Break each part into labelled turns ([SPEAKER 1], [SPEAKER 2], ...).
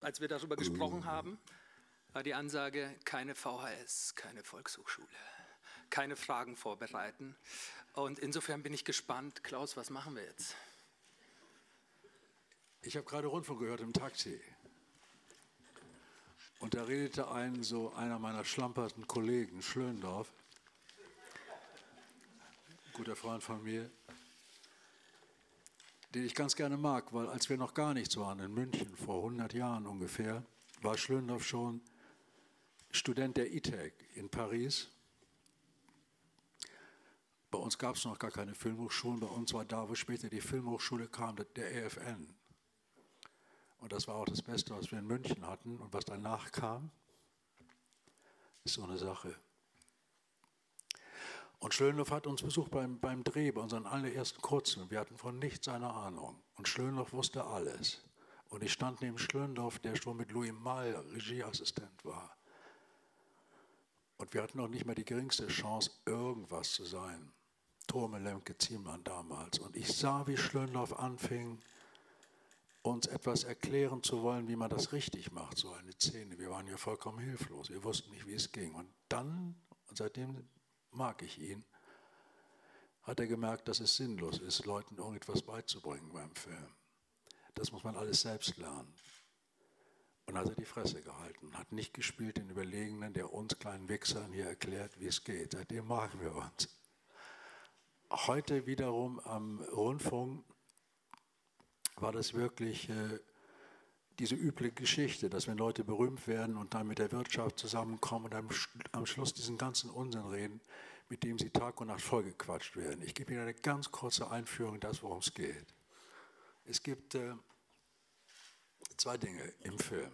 [SPEAKER 1] als wir darüber gesprochen haben, war die Ansage, keine VHS, keine Volkshochschule, keine Fragen vorbereiten. Und insofern bin ich gespannt. Klaus, was machen wir jetzt?
[SPEAKER 2] Ich habe gerade Rundfunk gehört im Taxi. Und da redete einer meiner schlamperten Kollegen, Schlöndorff, guter Freund von mir, den ich ganz gerne mag, weil als wir noch gar nichts waren in München, vor 100 Jahren ungefähr, war Schlöndorff schon Student der ITEC in Paris. Bei uns gab es noch gar keine Filmhochschulen, bei uns war da, wo später die Filmhochschule kam, der EFN. Und das war auch das Beste, was wir in München hatten. Und was danach kam, ist so eine Sache. Und Schlöndorff hat uns besucht beim Dreh, bei unseren allerersten Kurzfilmen. Wir hatten von nichts eine Ahnung. Und Schlöndorff wusste alles. Und ich stand neben Schlöndorff, der schon mit Louis Malle Regieassistent war. Und wir hatten noch nicht mal die geringste Chance, irgendwas zu sein. Thome Lemke Ziemann damals. Und ich sah, wie Schlöndorff anfing, uns etwas erklären zu wollen, wie man das richtig macht, so eine Szene. Wir waren ja vollkommen hilflos. Wir wussten nicht, wie es ging. Und dann, und seitdem mag ich ihn, hat er gemerkt, dass es sinnlos ist, Leuten irgendetwas beizubringen beim Film. Das muss man alles selbst lernen. Und hat er die Fresse gehalten, hat nicht gespielt den Überlegenen, der uns kleinen Wichsern hier erklärt, wie es geht. Seitdem magen wir uns. Heute wiederum am Rundfunk war das wirklich diese üble Geschichte, dass wenn Leute berühmt werden und dann mit der Wirtschaft zusammenkommen und am Schluss diesen ganzen Unsinn reden, mit dem sie Tag und Nacht vollgequatscht werden. Ich gebe Ihnen eine ganz kurze Einführung in das, worum es geht. Es gibt zwei Dinge im Film.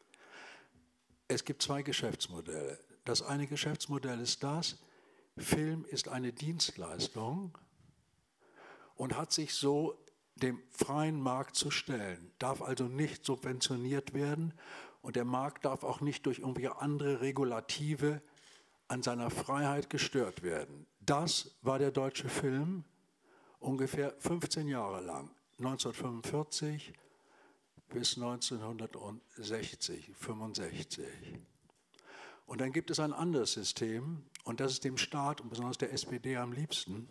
[SPEAKER 2] Es gibt zwei Geschäftsmodelle. Das eine Geschäftsmodell ist das, Film ist eine Dienstleistung und hat sich so dem freien Markt zu stellen, darf also nicht subventioniert werden und der Markt darf auch nicht durch irgendwelche andere Regulative an seiner Freiheit gestört werden. Das war der deutsche Film ungefähr 15 Jahre lang, 1945 bis 1960, 65. Und dann gibt es ein anderes System, und das ist dem Staat und besonders der SPD am liebsten.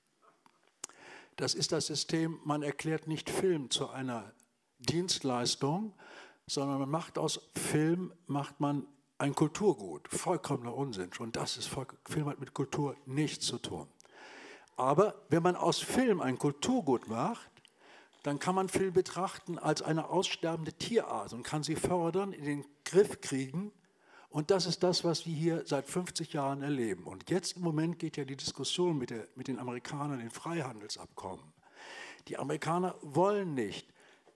[SPEAKER 2] Das ist das System, man erklärt nicht Film zu einer Dienstleistung, sondern man macht aus Film ein Kulturgut. Vollkommener Unsinn. Schon das ist Film hat mit Kultur nichts zu tun. Aber wenn man aus Film ein Kulturgut macht, dann kann man Film betrachten als eine aussterbende Tierart und kann sie fördern, in den Griff kriegen. Und das ist das, was wir hier seit 50 Jahren erleben. Und jetzt im Moment geht ja die Diskussion mit den Amerikanern, den Freihandelsabkommen. Die Amerikaner wollen nicht,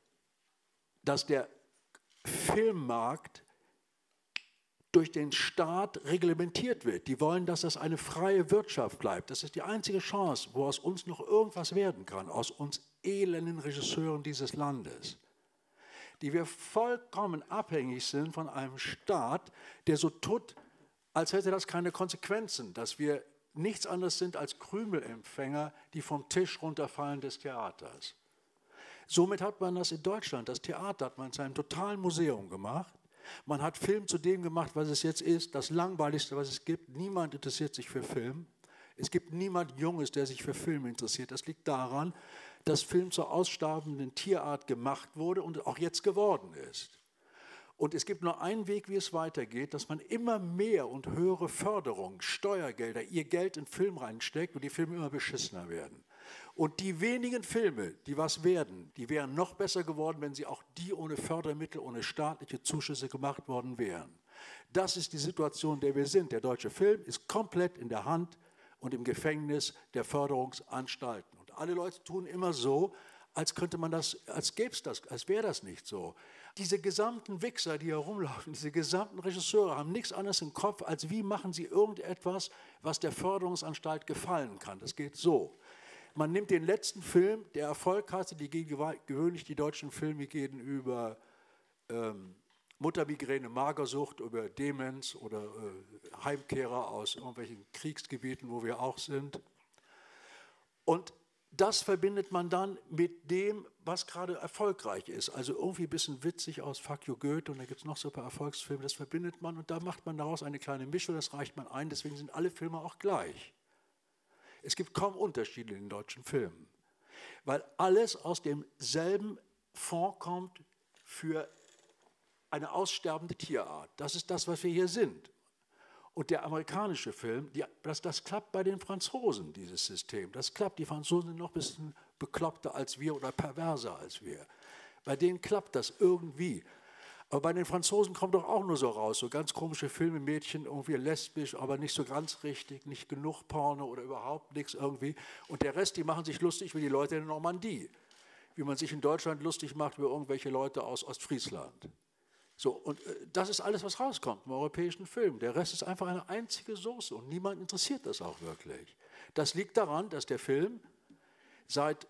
[SPEAKER 2] dass der Filmmarkt durch den Staat reglementiert wird. Die wollen, dass das eine freie Wirtschaft bleibt. Das ist die einzige Chance, wo aus uns noch irgendwas werden kann, aus uns elenden Regisseuren dieses Landes, die wir vollkommen abhängig sind von einem Staat, der so tut, als hätte das keine Konsequenzen, dass wir nichts anderes sind als Krümelempfänger, die vom Tisch runterfallen des Theaters. Somit hat man das in Deutschland, das Theater hat man zu einem totalen Museum gemacht. Man hat Film zu dem gemacht, was es jetzt ist, das Langweiligste, was es gibt. Niemand interessiert sich für Film. Es gibt niemand Junges, der sich für Film interessiert. Das liegt daran, dass Film zur aussterbenden Tierart gemacht wurde und auch jetzt geworden ist. Und es gibt nur einen Weg, wie es weitergeht, dass man immer mehr und höhere Förderung, Steuergelder, ihr Geld in Film reinsteckt und die Filme immer beschissener werden. Und die wenigen Filme, die was werden, die wären noch besser geworden, wenn sie auch die ohne Fördermittel, ohne staatliche Zuschüsse gemacht worden wären. Das ist die Situation, in der wir sind. Der deutsche Film ist komplett in der Hand und im Gefängnis der Förderungsanstalten. Und alle Leute tun immer so, als könnte man das, als gäbe es das, als wäre das nicht so. Diese gesamten Wichser, die hier rumlaufen, diese gesamten Regisseure haben nichts anderes im Kopf, als wie machen sie irgendetwas, was der Förderungsanstalt gefallen kann. Das geht so. Man nimmt den letzten Film, der Erfolg hatte, gewöhnlich die deutschen Filme gehen über Muttermigräne, Magersucht, über Demenz oder Heimkehrer aus irgendwelchen Kriegsgebieten, wo wir auch sind. Und das verbindet man dann mit dem, was gerade erfolgreich ist. Also irgendwie ein bisschen witzig aus Fuck you Goethe und da gibt es noch so ein paar Erfolgsfilme, das verbindet man und da macht man daraus eine kleine Mischung, das reicht man ein, deswegen sind alle Filme auch gleich. Es gibt kaum Unterschiede in den deutschen Filmen, weil alles aus demselben Fonds kommt für eine aussterbende Tierart. Das ist das, was wir hier sind. Und der amerikanische Film, das klappt bei den Franzosen, dieses System. Das klappt. Die Franzosen sind noch ein bisschen bekloppter als wir oder perverser als wir. Bei denen klappt das irgendwie. Aber bei den Franzosen kommt doch auch nur so raus, so ganz komische Filme, Mädchen irgendwie lesbisch, aber nicht so ganz richtig, nicht genug Porno oder überhaupt nichts irgendwie. Und der Rest, die machen sich lustig wie die Leute in der Normandie. Wie man sich in Deutschland lustig macht über irgendwelche Leute aus Ostfriesland. So, und das ist alles, was rauskommt im europäischen Film. Der Rest ist einfach eine einzige Soße und niemand interessiert das auch wirklich. Das liegt daran, dass der Film seit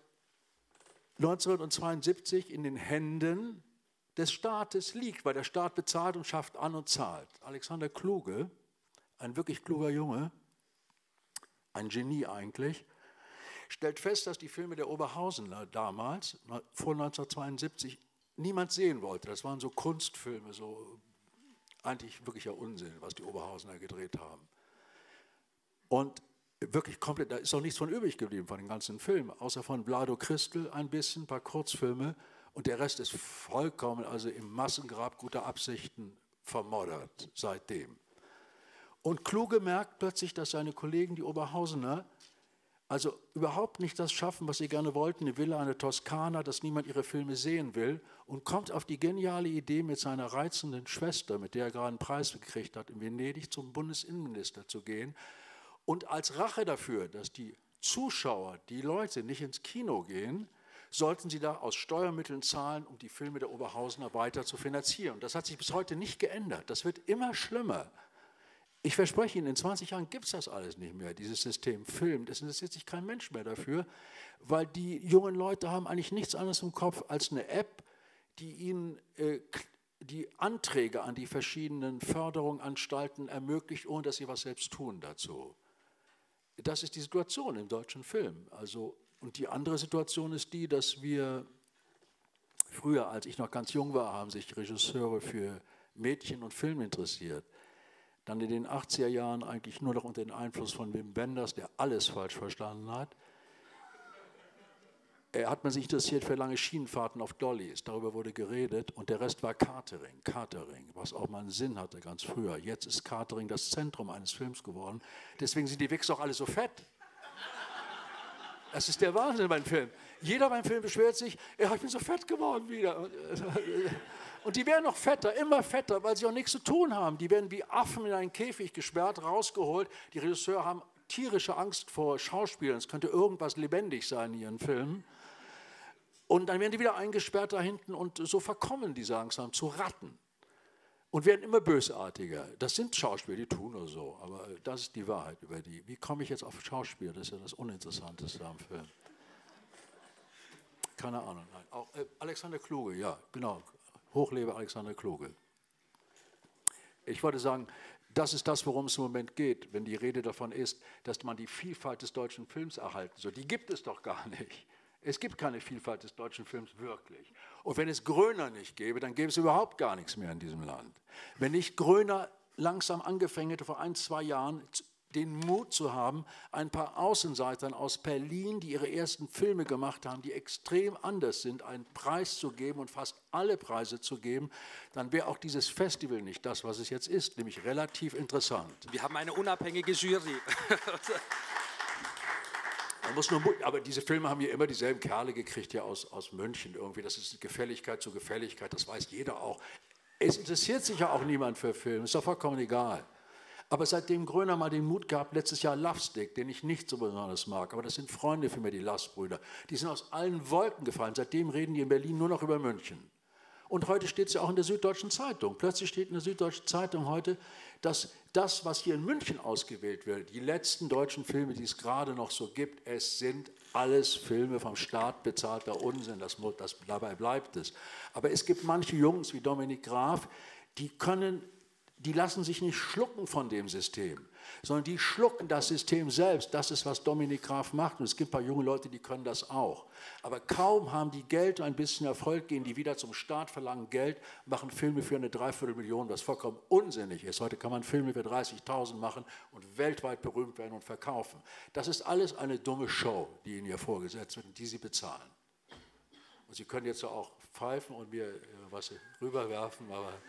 [SPEAKER 2] 1972 in den Händen des Staates liegt, weil der Staat bezahlt und schafft an und zahlt. Alexander Kluge, ein wirklich kluger Junge, ein Genie eigentlich, stellt fest, dass die Filme der Oberhausener damals, vor 1972, niemand sehen wollte. Das waren so Kunstfilme, so eigentlich wirklicher Unsinn, was die Oberhausener gedreht haben. Und wirklich komplett, da ist auch nichts von übrig geblieben von den ganzen Filmen, außer von Vlado Christel ein bisschen, ein paar Kurzfilme und der Rest ist vollkommen, also im Massengrab guter Absichten vermoddert seitdem. Und Kluge merkt plötzlich, dass seine Kollegen, die Oberhausener, also überhaupt nicht das schaffen, was sie gerne wollten, eine Villa, eine Toskana, dass niemand ihre Filme sehen will und kommt auf die geniale Idee, mit seiner reizenden Schwester, mit der er gerade einen Preis gekriegt hat, in Venedig zum Bundesinnenminister zu gehen und als Rache dafür, dass die Zuschauer, die Leute nicht ins Kino gehen, sollten sie da aus Steuermitteln zahlen, um die Filme der Oberhausener weiter zu finanzieren. Das hat sich bis heute nicht geändert. Das wird immer schlimmer. Ich verspreche Ihnen, in 20 Jahren gibt es das alles nicht mehr, dieses System Film. Das interessiert sich kein Mensch mehr dafür, weil die jungen Leute haben eigentlich nichts anderes im Kopf als eine App, die ihnen die Anträge an die verschiedenen Förderungsanstalten ermöglicht, ohne dass sie was selbst tun dazu. Das ist die Situation im deutschen Film. Also, und die andere Situation ist die, dass wir früher, als ich noch ganz jung war, haben sich Regisseure für Mädchen und Film interessiert. Dann in den 80er Jahren eigentlich nur noch unter dem Einfluss von Wim Wenders, der alles falsch verstanden hat. Hat man sich interessiert für lange Schienenfahrten auf Dollys, darüber wurde geredet und der Rest war Catering, was auch mal einen Sinn hatte ganz früher. Jetzt ist Catering das Zentrum eines Films geworden, deswegen sind die Wichser auch alle so fett. Das ist der Wahnsinn beim Film. Jeder beim Film beschwert sich, ja, ich bin so fett geworden wieder. Und die werden noch fetter, immer fetter, weil sie auch nichts zu tun haben. Die werden wie Affen in einen Käfig gesperrt, rausgeholt. Die Regisseure haben tierische Angst vor Schauspielern. Es könnte irgendwas lebendig sein in ihren Filmen. Und dann werden die wieder eingesperrt da hinten und so verkommen die langsam zu Ratten. Und werden immer bösartiger. Das sind Schauspieler, die tun nur so. Aber das ist die Wahrheit über die. Wie komme ich jetzt auf Schauspieler? Das ist ja das Uninteressanteste am Film. Keine Ahnung. Nein. Auch Alexander Kluge, ja, genau. Hochlebe Alexander Kluge. Ich wollte sagen, das ist das, worum es im Moment geht, wenn die Rede davon ist, dass man die Vielfalt des deutschen Films erhalten soll. Die gibt es doch gar nicht. Es gibt keine Vielfalt des deutschen Films wirklich. Und wenn es Gröner nicht gäbe, dann gäbe es überhaupt gar nichts mehr in diesem Land. Wenn nicht Gröner langsam angefangen hätte, vor 1, 2 Jahren den Mut zu haben, ein paar Außenseitern aus Berlin, die ihre ersten Filme gemacht haben, die extrem anders sind, einen Preis zu geben und fast alle Preise zu geben, dann wäre auch dieses Festival nicht das, was es jetzt ist, nämlich relativ interessant.
[SPEAKER 1] Wir haben eine unabhängige Jury.
[SPEAKER 2] Aber diese Filme haben ja immer dieselben Kerle gekriegt, ja aus München irgendwie. Das ist Gefälligkeit zu Gefälligkeit, das weiß jeder auch. Es interessiert sich ja auch niemand für Filme, ist doch vollkommen egal. Aber seitdem Gröner mal den Mut gehabt, letztes Jahr Love Stick, den ich nicht so besonders mag, aber das sind Freunde für mich, die Last-Brüder, die sind aus allen Wolken gefallen. Seitdem reden die in Berlin nur noch über München. Und heute steht es ja auch in der Süddeutschen Zeitung. Plötzlich steht in der Süddeutschen Zeitung heute, dass das, was hier in München ausgewählt wird, die letzten deutschen Filme, die es gerade noch so gibt, es sind alles Filme vom Staat bezahlter Unsinn, dabei bleibt es. Aber es gibt manche Jungs wie Dominik Graf, die können die lassen sich nicht schlucken von dem System, sondern die schlucken das System selbst. Das ist, was Dominik Graf macht. Und es gibt ein paar junge Leute, die können das auch. Aber kaum haben die Geld und ein bisschen Erfolg, gehen die wieder zum Staat, verlangen Geld, machen Filme für eine Dreiviertelmillion, was vollkommen unsinnig ist. Heute kann man Filme für 30.000 machen und weltweit berühmt werden und verkaufen. Das ist alles eine dumme Show, die ihnen hier vorgesetzt wird und die sie bezahlen. Und Sie können jetzt auch pfeifen und mir was rüberwerfen,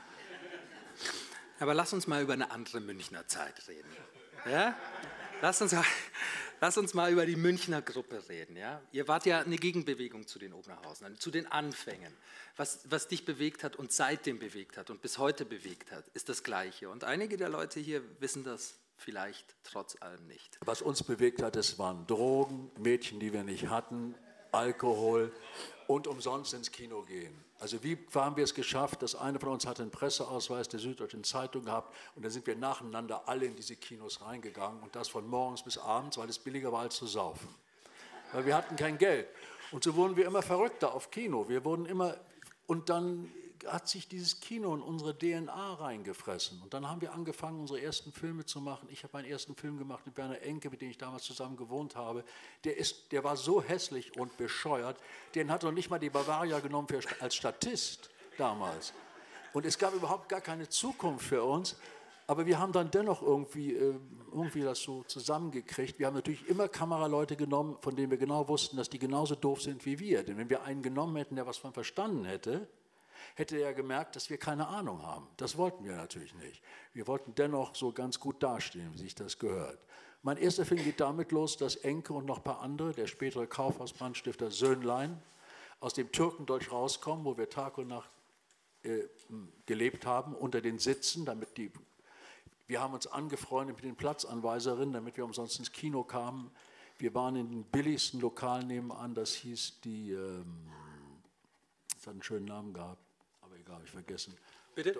[SPEAKER 1] aber lass uns mal über eine andere Münchner Zeit reden. Ja? Lass uns mal über die Münchner Gruppe reden. Ja? Ihr wart ja eine Gegenbewegung zu den Oberhausern, zu den Anfängen. Was dich bewegt hat und seitdem bewegt hat und bis heute bewegt hat, ist das Gleiche. Und einige der Leute hier wissen das vielleicht trotz allem nicht.
[SPEAKER 2] Was uns bewegt hat, das waren Drogen, Mädchen, die wir nicht hatten, Alkohol und umsonst ins Kino gehen. Also wie haben wir es geschafft, dass einer von uns hatte einen Presseausweis der Süddeutschen Zeitung gehabt und dann sind wir nacheinander alle in diese Kinos reingegangen und das von morgens bis abends, weil es billiger war als zu saufen. Weil wir hatten kein Geld. Und so wurden wir immer verrückter auf Kino. Wir wurden immer, und dann hat sich dieses Kino in unsere DNA reingefressen. Und dann haben wir angefangen, unsere ersten Filme zu machen. Ich habe meinen ersten Film gemacht mit Werner Enke, mit dem ich damals zusammen gewohnt habe. Der war so hässlich und bescheuert, den hat noch nicht mal die Bavaria genommen als Statist damals. Und es gab überhaupt gar keine Zukunft für uns. Aber wir haben dann dennoch irgendwie das so zusammengekriegt. Wir haben natürlich immer Kameraleute genommen, von denen wir genau wussten, dass die genauso doof sind wie wir. Denn wenn wir einen genommen hätten, der was von verstanden hätte, hätte er gemerkt, dass wir keine Ahnung haben. Das wollten wir natürlich nicht. Wir wollten dennoch so ganz gut dastehen, wie sich das gehört. Mein erster Film geht damit los, dass Enke und noch ein paar andere, der spätere Kaufhausbrandstifter Söhnlein, aus dem Türkendeutsch rauskommen, wo wir Tag und Nacht gelebt haben, unter den Sitzen, wir haben uns angefreundet mit den Platzanweiserinnen, damit wir umsonst ins Kino kamen. Wir waren in den billigsten Lokalen nebenan, das hieß das hat einen schönen Namen gehabt. Egal, habe ich vergessen.
[SPEAKER 1] Bitte?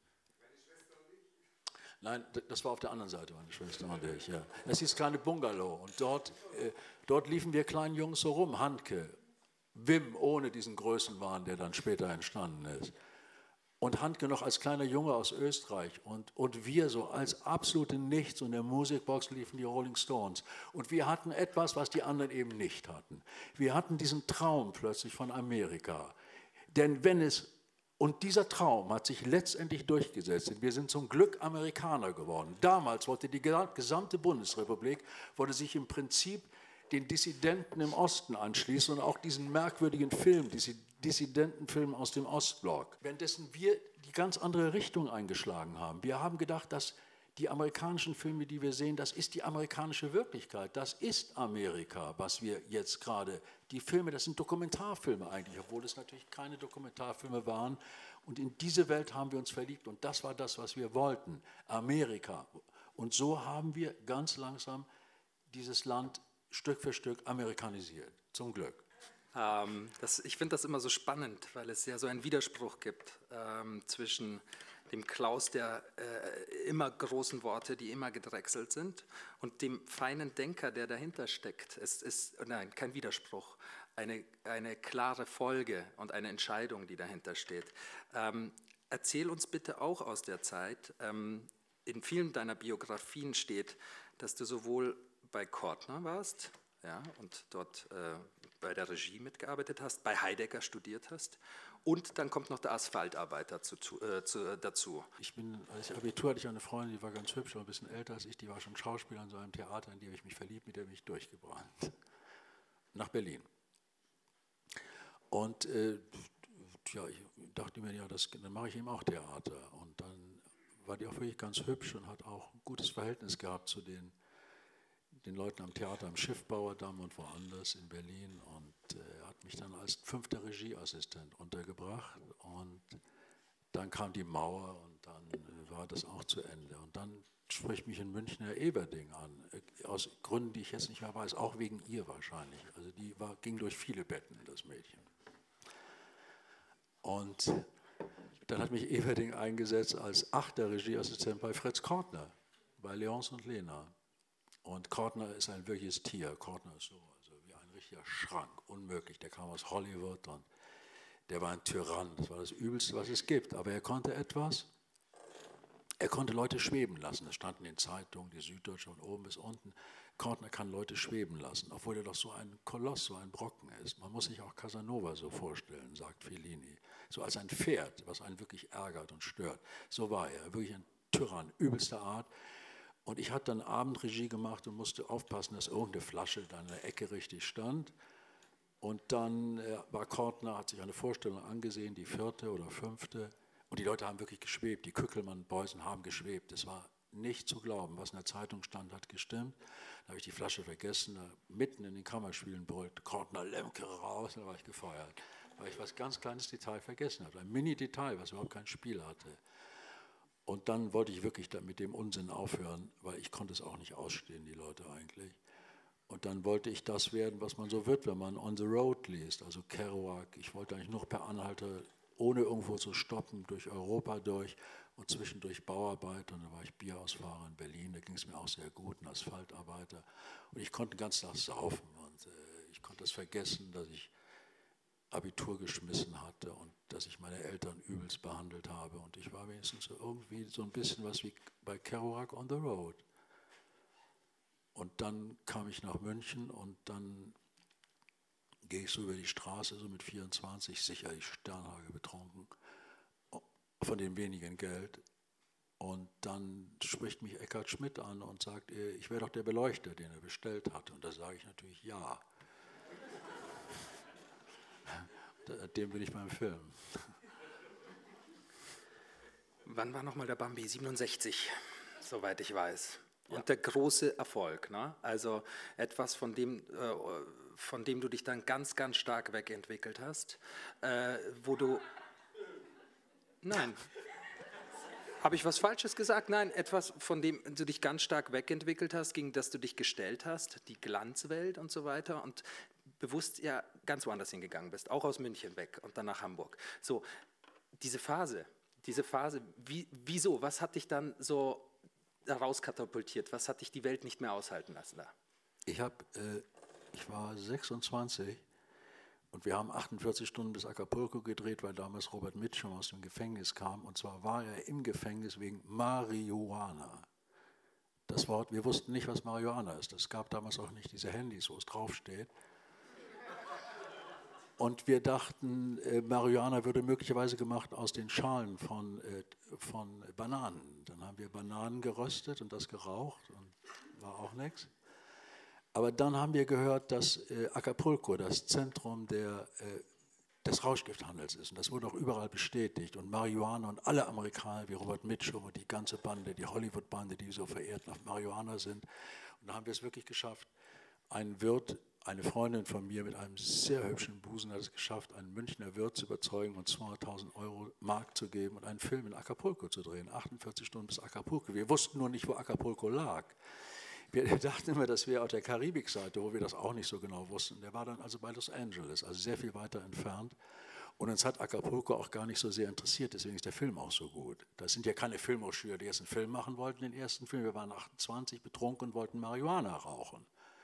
[SPEAKER 2] Nein, das war auf der anderen Seite, meine Schwester und ich. Ja. Es hieß kleine Bungalow und dort liefen wir kleinen Jungs so rum, Handke, Wim ohne diesen Größenwahn, der dann später entstanden ist. Und Handke noch als kleiner Junge aus Österreich und wir so als absolute Nichts und in der Musikbox liefen die Rolling Stones. Und wir hatten etwas, was die anderen eben nicht hatten. Wir hatten diesen Traum plötzlich von Amerika. Denn und dieser Traum hat sich letztendlich durchgesetzt. Wir sind zum Glück Amerikaner geworden. Damals wollte die gesamte Bundesrepublik sich im Prinzip den Dissidenten im Osten anschließen und auch diesen merkwürdigen Film, Dissidentenfilm aus dem Ostblock. Währenddessen wir die ganz andere Richtung eingeschlagen haben. Wir haben gedacht, dass die amerikanischen Filme, die wir sehen, das ist die amerikanische Wirklichkeit. Das ist Amerika, was wir jetzt gerade, die Filme, das sind Dokumentarfilme eigentlich, obwohl es natürlich keine Dokumentarfilme waren. Und in diese Welt haben wir uns verliebt und das war das, was wir wollten, Amerika. Und so haben wir ganz langsam dieses Land Stück für Stück amerikanisiert, zum Glück.
[SPEAKER 1] Ich finde das immer so spannend, weil es ja so einen Widerspruch gibt zwischen dem Klaus der immer großen Worte, die immer gedrechselt sind, und dem feinen Denker, der dahinter steckt. Es ist, nein, kein Widerspruch, eine klare Folge und eine Entscheidung, die dahinter steht. Erzähl uns bitte auch aus der Zeit, in vielen deiner Biografien steht, dass du sowohl bei Kortner warst, ja, und dort bei der Regie mitgearbeitet hast, bei Heidegger studiert hast. Und dann kommt noch der Asphaltarbeiter dazu.
[SPEAKER 2] Als Abitur hatte ich eine Freundin, die war ganz hübsch, aber ein bisschen älter als ich, die war schon Schauspielerin in so einem Theater, in dem ich mich verliebt, mit der bin ich durchgebrannt. Nach Berlin. Und ich dachte mir, ja, dann mache ich eben auch Theater. Und dann war die auch wirklich ganz hübsch und hat auch ein gutes Verhältnis gehabt zu den Leuten am Theater, am Schiffbauerdamm und woanders in Berlin, und hat mich dann als 5. Regieassistent untergebracht, und dann kam die Mauer und dann war das auch zu Ende. Und dann spricht mich in München Herr Everding an, aus Gründen, die ich jetzt nicht mehr weiß, auch wegen ihr wahrscheinlich. Also ging durch viele Betten, das Mädchen. Und dann hat mich Everding eingesetzt als 8. Regieassistent bei Fritz Kortner, bei Léonce und Lena. Und Kortner ist ein wirkliches Tier. Kortner ist so wie ein richtiger Schrank, unmöglich. Der kam aus Hollywood und der war ein Tyrann. Das war das Übelste, was es gibt. Aber er konnte etwas. Er konnte Leute schweben lassen. Das stand in den Zeitungen, die Süddeutsche von oben bis unten. Kortner kann Leute schweben lassen, obwohl er doch so ein Koloss, so ein Brocken ist. Man muss sich auch Casanova so vorstellen, sagt Fellini. So als ein Pferd, was einen wirklich ärgert und stört. So war er, wirklich ein Tyrann, übelster Art. Und ich hatte dann Abendregie gemacht und musste aufpassen, dass irgendeine Flasche da in der Ecke richtig stand. Und dann war Kortner, hat sich eine Vorstellung angesehen, die 4. oder 5. Und die Leute haben wirklich geschwebt. Die Kückelmann-Beusen haben geschwebt. Es war nicht zu glauben, was in der Zeitung stand, hat gestimmt. Da habe ich die Flasche vergessen, da mitten in den Kammerspielen brüllt Kortner Lemke raus, und da war ich gefeuert. Weil ich was ganz kleines Detail vergessen habe. Ein Mini-Detail, was überhaupt kein Spiel hatte. Und dann wollte ich wirklich mit dem Unsinn aufhören, weil ich konnte es auch nicht ausstehen, die Leute eigentlich. Und dann wollte ich das werden, was man so wird, wenn man On the Road liest, also Kerouac. Ich wollte eigentlich noch per Anhalter, ohne irgendwo zu stoppen, durch Europa durch und zwischendurch Bauarbeiter. Und da war ich Bierausfahrer in Berlin, da ging es mir auch sehr gut, ein Asphaltarbeiter. Und ich konnte den ganzen Tag saufen und ich konnte es vergessen, dass ich Abitur geschmissen hatte und dass ich meine Eltern übelst behandelt habe. Und ich war wenigstens so irgendwie so ein bisschen was wie bei Kerouac on the Road. Und dann kam ich nach München und dann gehe ich so über die Straße, so mit 24, sicherlich Sternhage betrunken, von dem wenigen Geld. Und dann spricht mich Eckhard Schmidt an und sagt, ich wäre doch der Beleuchter, den er bestellt hat. Und da sage ich natürlich ja. Dem bin ich beim Film.
[SPEAKER 1] Wann war nochmal der Bambi? 67, soweit ich weiß. Und ja, der große Erfolg, ne? Also etwas, von dem du dich dann ganz, ganz stark wegentwickelt hast, wo du... Nein. Habe ich was Falsches gesagt? Nein, etwas, von dem du dich ganz stark wegentwickelt hast, gegen das du dich gestellt hast, die Glanzwelt und so weiter und bewusst ja ganz woanders hingegangen bist, auch aus München weg und dann nach Hamburg. So, diese Phase, wieso, was hat dich dann so rauskatapultiert? Was hat dich die Welt nicht mehr aushalten lassen da?
[SPEAKER 2] Ich war 26 und wir haben 48 Stunden bis Acapulco gedreht, weil damals Robert Mitchum aus dem Gefängnis kam. Und zwar war er im Gefängnis wegen Marihuana. Das Wort, wir wussten nicht, was Marihuana ist. Es gab damals auch nicht diese Handys, wo es draufsteht. Und wir dachten, Marihuana würde möglicherweise gemacht aus den Schalen von Bananen. Dann haben wir Bananen geröstet und das geraucht und war auch nichts. Aber dann haben wir gehört, dass Acapulco das Zentrum des Rauschgifthandels ist. Und das wurde auch überall bestätigt. Und Marihuana und alle Amerikaner wie Robert Mitchum und die ganze Bande, die Hollywood-Bande, die so verehrt nach Marihuana sind. Und da haben wir es wirklich geschafft. Ein Wirt, eine Freundin von mir mit einem sehr hübschen Busen hat es geschafft, einen Münchner Wirt zu überzeugen und 200.000 Euro Mark zu geben und einen Film in Acapulco zu drehen. 48 Stunden bis Acapulco. Wir wussten nur nicht, wo Acapulco lag. Wir dachten immer, das wäre auf der Karibikseite, wo wir das auch nicht so genau wussten. Der war dann also bei Los Angeles, also sehr viel weiter entfernt. Und uns hat Acapulco auch gar nicht so sehr interessiert, deswegen ist der Film auch so gut. Das sind ja keine Filmhochschüler, die jetzt einen Film machen wollten, den ersten Film. Wir waren 28, betrunken und wollten Marihuana rauchen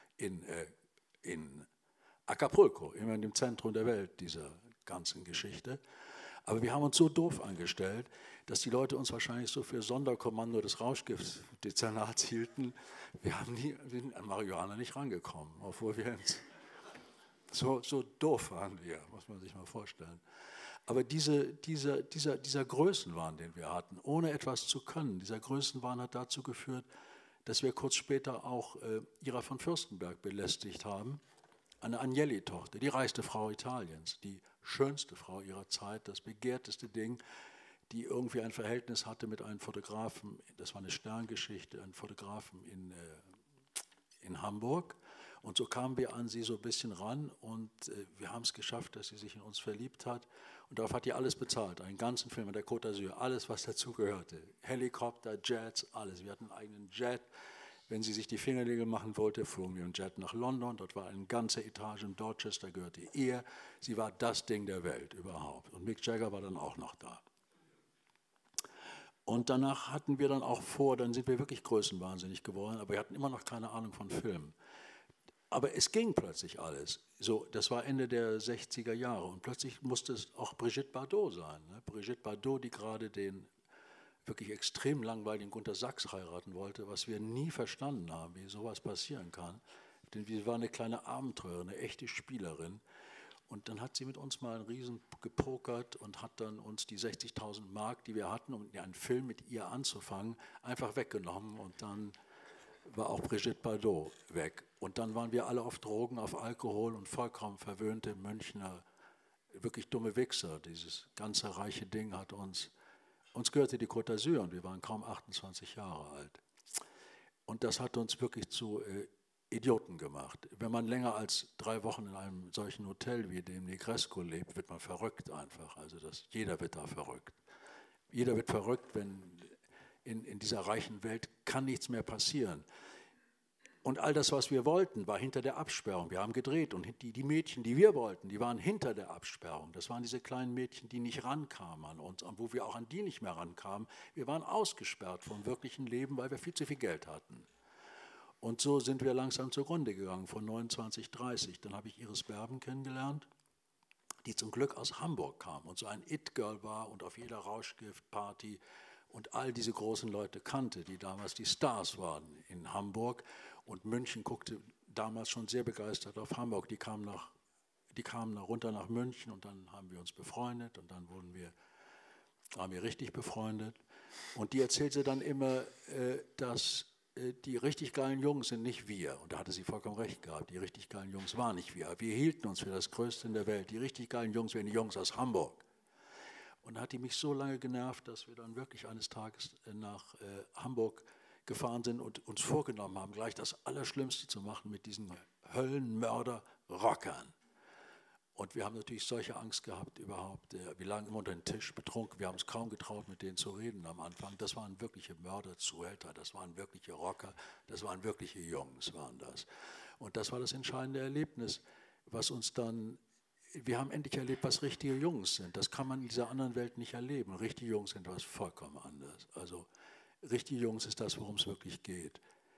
[SPEAKER 2] in Acapulco, immer in dem Zentrum der Welt dieser ganzen Geschichte. Aber wir haben uns so doof angestellt, dass die Leute uns wahrscheinlich so für Sonderkommando des Rauschgiftdezernats hielten. Wir sind an Marihuana nicht rangekommen, obwohl wir so doof waren wir, muss man sich mal vorstellen. Aber dieser Größenwahn, den wir hatten, ohne etwas zu können, dieser Größenwahn hat dazu geführt, dass wir kurz später auch Ira von Fürstenberg belästigt haben, eine Agnelli-Tochter, die reichste Frau Italiens, die schönste Frau ihrer Zeit, das begehrteste Ding, die irgendwie ein Verhältnis hatte mit einem Fotografen, das war eine Sterngeschichte, einen Fotografen in Hamburg. Und so kamen wir an sie so ein bisschen ran und wir haben es geschafft, dass sie sich in uns verliebt hat. Und darauf hat die alles bezahlt, einen ganzen Film an der Côte d'Azur, alles, was dazugehörte. Helikopter, Jets, alles. Wir hatten einen eigenen Jet. Wenn sie sich die Fingernägel machen wollte, flogen wir im Jet nach London. Dort war eine ganze Etage in Dorchester, gehörte ihr. Sie war das Ding der Welt überhaupt. Und Mick Jagger war dann auch noch da. Und danach hatten wir dann auch vor, dann sind wir wirklich größenwahnsinnig geworden, aber wir hatten immer noch keine Ahnung von Film. Aber es ging plötzlich alles. So, das war Ende der 60er Jahre und plötzlich musste es auch Brigitte Bardot sein. Ne? Brigitte Bardot, die gerade den wirklich extrem langweiligen Gunter Sachs heiraten wollte, was wir nie verstanden haben, wie sowas passieren kann. Denn sie war eine kleine Abenteurerin, eine echte Spielerin. Und dann hat sie mit uns mal einen Riesen gepokert und hat dann uns die 60.000 Mark, die wir hatten, um einen Film mit ihr anzufangen, einfach weggenommen. Und dann war auch Brigitte Bardot weg. Und dann waren wir alle auf Drogen, auf Alkohol und vollkommen verwöhnte Münchner, wirklich dumme Wichser. Dieses ganze reiche Ding hat uns gehörte die Côte d'Azur und wir waren kaum 28 Jahre alt. Und das hat uns wirklich zu Idioten gemacht. Wenn man länger als 3 Wochen in einem solchen Hotel wie dem Negresco lebt, wird man verrückt einfach. Also jeder wird da verrückt. Jeder wird verrückt, wenn in dieser reichen Welt kann nichts mehr passieren. Und all das, was wir wollten, war hinter der Absperrung. Wir haben gedreht und die Mädchen, die wir wollten, die waren hinter der Absperrung. Das waren diese kleinen Mädchen, die nicht rankamen an uns, wo wir auch an die nicht mehr rankamen. Wir waren ausgesperrt vom wirklichen Leben, weil wir viel zu viel Geld hatten. Und so sind wir langsam zugrunde gegangen, von 29, 30. Dann habe ich Iris Berben kennengelernt, die zum Glück aus Hamburg kam und so ein It-Girl war und auf jeder Rauschgift-Party und all diese großen Leute kannte, die damals die Stars waren in Hamburg. Und München guckte damals schon sehr begeistert auf Hamburg. Die kamen runter nach München und dann haben wir uns befreundet und dann waren wir richtig befreundet. Und die erzählte dann immer, dass die richtig geilen Jungs sind nicht wir. Und da hatte sie vollkommen recht gehabt. Die richtig geilen Jungs waren nicht wir. Wir hielten uns für das Größte in der Welt. Die richtig geilen Jungs wären die Jungs aus Hamburg. Und da hat die mich so lange genervt, dass wir dann wirklich eines Tages nach Hamburg gefahren sind und uns vorgenommen haben, gleich das Allerschlimmste zu machen mit diesen Höllenmörder-Rockern. Und wir haben natürlich solche Angst gehabt überhaupt. Wir lagen immer unter den Tisch betrunken. Wir haben uns kaum getraut, mit denen zu reden am Anfang. Das waren wirkliche Mörder-Zuhälter, das waren wirkliche Rocker, das waren wirkliche Jungs, waren das. Und das war das entscheidende Erlebnis, was uns dann... Wir haben endlich erlebt, was richtige Jungs sind. Das kann man in dieser anderen Welt nicht erleben. Richtige Jungs sind was vollkommen anderes. Also richtige Jungs ist das, worum es wirklich geht.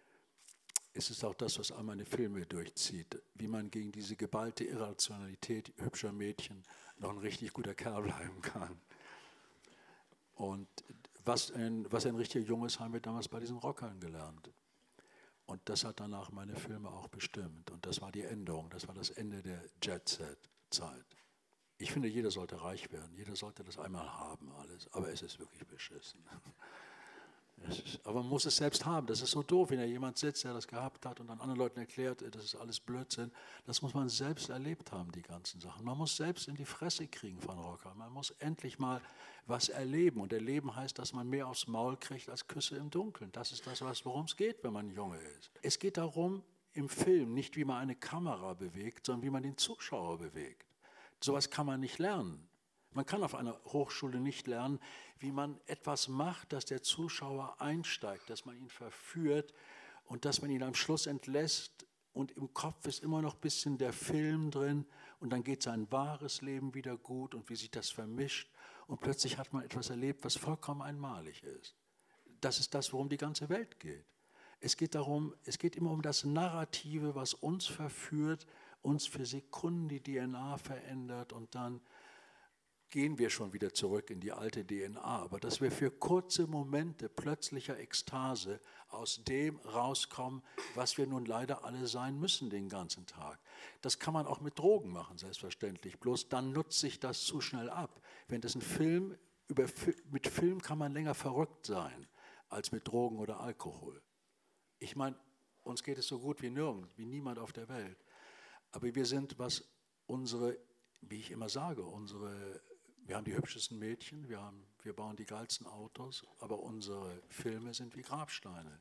[SPEAKER 2] Es ist auch das, was all meine Filme durchzieht. Wie man gegen diese geballte Irrationalität hübscher Mädchen noch ein richtig guter Kerl bleiben kann. Und was ein richtiger Junge ist, haben wir damals bei diesen Rockern gelernt. Und das hat danach meine Filme auch bestimmt. Und das war die Änderung, das war das Ende der Jet-Set-Zeit. Ich finde, jeder sollte reich werden, jeder sollte das einmal haben, alles. Aber es ist wirklich beschissen. Aber man muss es selbst haben. Das ist so doof, wenn da jemand sitzt, der das gehabt hat und dann anderen Leuten erklärt, das ist alles Blödsinn. Das muss man selbst erlebt haben, die ganzen Sachen. Man muss selbst in die Fresse kriegen von Rockern. Man muss endlich mal was erleben. Und erleben heißt, dass man mehr aufs Maul kriegt als Küsse im Dunkeln. Das ist das, worum es geht, wenn man Junge ist. Es geht darum, im Film nicht, wie man eine Kamera bewegt, sondern wie man den Zuschauer bewegt. Sowas kann man nicht lernen. Man kann auf einer Hochschule nicht lernen, wie man etwas macht, dass der Zuschauer einsteigt, dass man ihn verführt und dass man ihn am Schluss entlässt und im Kopf ist immer noch ein bisschen der Film drin und dann geht sein wahres Leben wieder gut und wie sich das vermischt und plötzlich hat man etwas erlebt, was vollkommen einmalig ist. Das ist das, worum die ganze Welt geht. Es geht immer um das Narrative, was uns verführt, uns für Sekunden die DNA verändert und dann gehen wir schon wieder zurück in die alte DNA, aber dass wir für kurze Momente plötzlicher Ekstase aus dem rauskommen, was wir nun leider alle sein müssen den ganzen Tag. Das kann man auch mit Drogen machen, selbstverständlich, bloß dann nutzt sich das zu schnell ab. Wenn das mit Film kann man länger verrückt sein, als mit Drogen oder Alkohol. Ich meine, uns geht es so gut wie nirgends, wie niemand auf der Welt. Aber wir sind, wie ich immer sage, wir haben die hübschesten Mädchen, wir bauen die geilsten Autos, aber unsere Filme sind wie Grabsteine.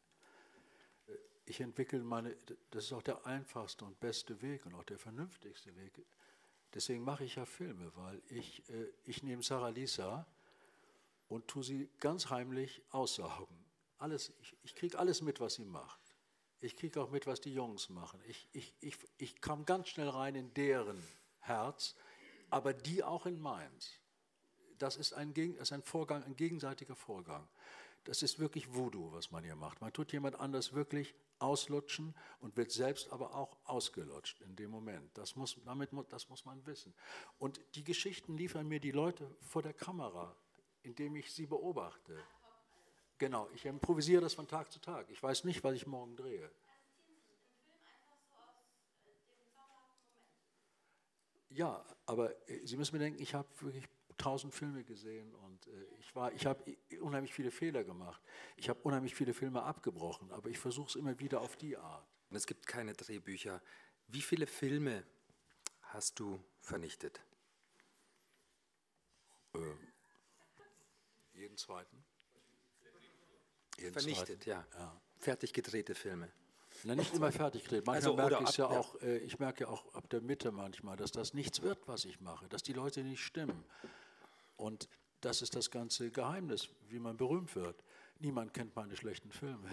[SPEAKER 2] Ich entwickle das ist auch der einfachste und beste Weg und auch der vernünftigste Weg. Deswegen mache ich ja Filme, weil ich nehme Sarah Lisa und tue sie ganz heimlich aussaugen. Ich kriege alles mit, was sie macht. Ich kriege auch mit, was die Jungs machen. Ich komme ganz schnell rein in deren Herz, aber die auch in meins. Das ist ein gegenseitiger Vorgang. Das ist wirklich Voodoo, was man hier macht. Man tut jemand anders wirklich auslutschen und wird selbst aber auch ausgelutscht in dem Moment. Das muss man wissen. Und die Geschichten liefern mir die Leute vor der Kamera, indem ich sie beobachte. Genau, ich improvisiere das von Tag zu Tag. Ich weiß nicht, was ich morgen drehe. Ja, aber Sie müssen bedenken, ich habe wirklich 1000 Filme gesehen und ich habe unheimlich viele Fehler gemacht. Ich habe unheimlich viele Filme abgebrochen, aber ich versuche es immer wieder auf die Art.
[SPEAKER 1] Und es gibt keine Drehbücher. Wie viele Filme hast du vernichtet?
[SPEAKER 2] Jeden zweiten.
[SPEAKER 1] Vernichtet, ja. Fertig gedrehte Filme.
[SPEAKER 2] Na, nicht immer fertig gedreht. Manchmal ich merke ja auch ab der Mitte manchmal, dass das nichts wird, was ich mache, dass die Leute nicht stimmen. Und das ist das ganze Geheimnis, wie man berühmt wird. Niemand kennt meine schlechten Filme.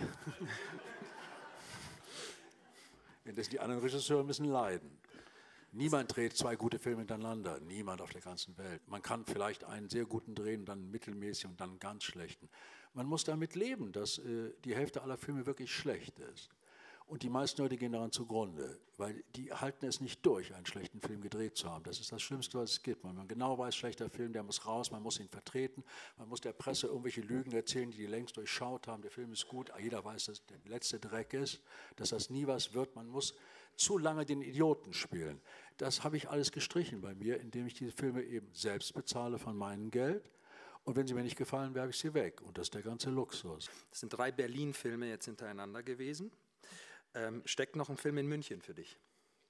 [SPEAKER 2] Die anderen Regisseure müssen leiden. Niemand dreht 2 gute Filme hintereinander. Niemand auf der ganzen Welt. Man kann vielleicht einen sehr guten drehen, dann einen mittelmäßigen und dann einen ganz schlechten. Man muss damit leben, dass die Hälfte aller Filme wirklich schlecht ist. Und die meisten Leute gehen daran zugrunde, weil die halten es nicht durch, einen schlechten Film gedreht zu haben. Das ist das Schlimmste, was es gibt. Wenn man genau weiß, schlechter Film, der muss raus, man muss ihn vertreten, man muss der Presse irgendwelche Lügen erzählen, die längst durchschaut haben, der Film ist gut, jeder weiß, dass der letzte Dreck ist, dass das nie was wird, man muss zu lange den Idioten spielen. Das habe ich alles gestrichen bei mir, indem ich diese Filme eben selbst bezahle von meinem Geld. Und wenn sie mir nicht gefallen, werfe ich sie weg. Und das ist der ganze Luxus.
[SPEAKER 1] Das sind 3 Berlin-Filme jetzt hintereinander gewesen. Steckt noch ein Film in München für dich?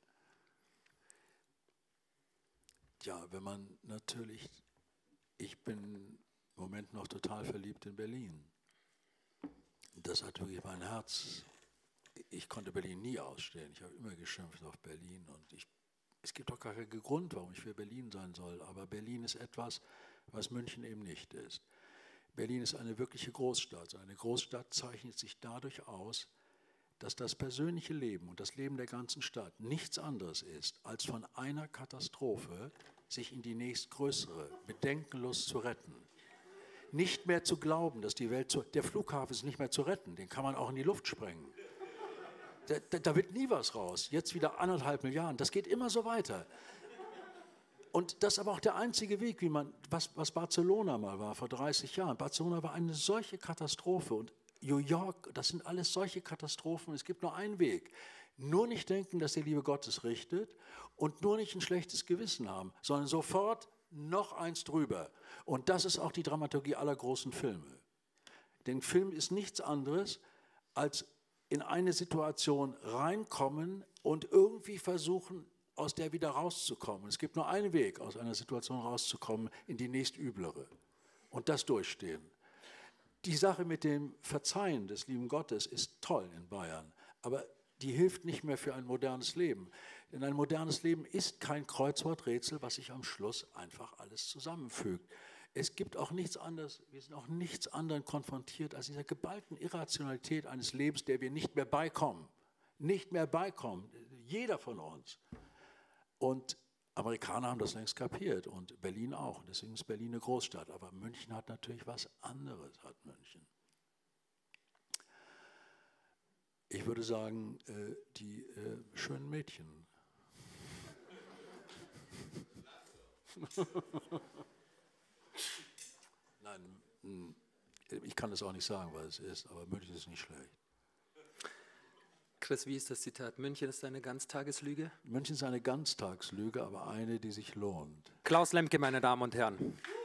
[SPEAKER 2] Ja, wenn man natürlich, ich bin im Moment noch total verliebt in Berlin. Das hat wirklich mein Herz. Ich konnte Berlin nie ausstehen. Ich habe immer geschimpft auf Berlin. Und es gibt auch gar keinen Grund, warum ich für Berlin sein soll. Aber Berlin ist etwas, was München eben nicht ist. Berlin ist eine wirkliche Großstadt. Eine Großstadt zeichnet sich dadurch aus, dass das persönliche Leben und das Leben der ganzen Stadt nichts anderes ist, als von einer Katastrophe sich in die nächstgrößere bedenkenlos zu retten. Nicht mehr zu glauben, dass die Welt der Flughafen ist nicht mehr zu retten, den kann man auch in die Luft sprengen. Da wird nie was raus. Jetzt wieder 1,5 Milliarden, das geht immer so weiter. Und das ist aber auch der einzige Weg, was Barcelona mal war vor 30 Jahren. Barcelona war eine solche Katastrophe und New York, das sind alles solche Katastrophen. Es gibt nur einen Weg. Nur nicht denken, dass der Liebe Gottes richtet und nur nicht ein schlechtes Gewissen haben, sondern sofort noch eins drüber. Und das ist auch die Dramaturgie aller großen Filme. Denn Film ist nichts anderes, als in eine Situation reinkommen und irgendwie versuchen, aus der wieder rauszukommen. Es gibt nur einen Weg, aus einer Situation rauszukommen, in die nächstüblere. Und das durchstehen. Die Sache mit dem Verzeihen des lieben Gottes ist toll in Bayern, aber die hilft nicht mehr für ein modernes Leben. Denn ein modernes Leben ist kein Kreuzworträtsel, was sich am Schluss einfach alles zusammenfügt. Es gibt auch nichts anderes, wir sind auch nichts anderem konfrontiert als dieser geballten Irrationalität eines Lebens, der wir nicht mehr beikommen. Nicht mehr beikommen, jeder von uns. Und Amerikaner haben das längst kapiert und Berlin auch. Und deswegen ist Berlin eine Großstadt. Aber München hat natürlich was anderes, hat München. Ich würde sagen, die schönen Mädchen. Nein, ich kann das auch nicht sagen, was es ist, aber München ist nicht schlecht.
[SPEAKER 1] Chris, wie ist das Zitat? München ist eine Ganztageslüge?
[SPEAKER 2] München ist eine Ganztagslüge, aber eine, die sich lohnt.
[SPEAKER 1] Klaus Lemke, meine Damen und Herren.